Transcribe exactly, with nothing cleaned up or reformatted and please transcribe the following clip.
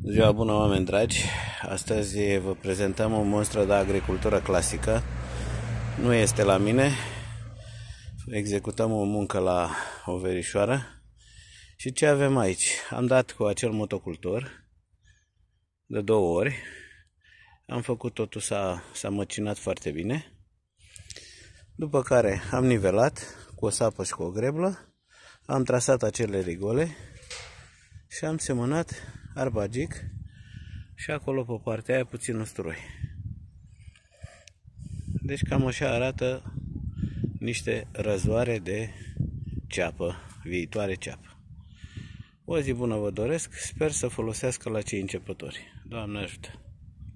Ziua bună, oameni dragi! Astăzi vă prezentăm o monstră de agricultură clasică. Nu este la mine. Executăm o muncă la o verișoară. Și ce avem aici? Am dat cu acel motocultor de două ori. Am făcut totul, s-a, s-a măcinat foarte bine. După care am nivelat cu o sapă și cu o greblă. Am trasat acele rigole și am semănat arbagic și acolo pe partea aia puțin usturoi. Deci cam așa arată niște răzoare de ceapă, viitoare ceapă. O zi bună vă doresc, sper să folosească la cei începători. Doamne ajută!